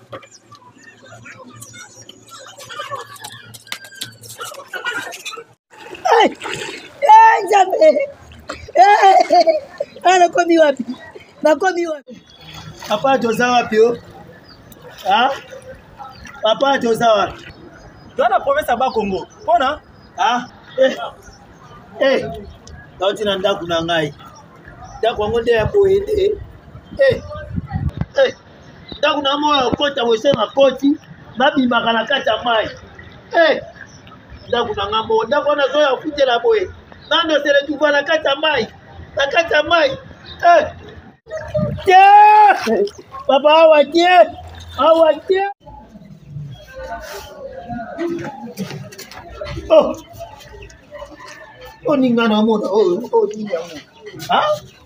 Hey! Jambe! Nakomi wapi? Nakomi wapi? Papa toza wapi yo? Ah? Papa toza wapi? Dans province à Congo. Pona? Ah? Kauti na ndaku na ngai. Ndaku wangu nde ya koende. Ndaku na moyo kota wese na koti. Mabimaka na kati ya mai. Ndaku na ngambo. Ndaku na zoya futela boye. Nando sele tuva na kati ya mai. Na kati ya mai. Papa awa tie. Awa tie. Oh ningana mona. Oh ningana. Ah?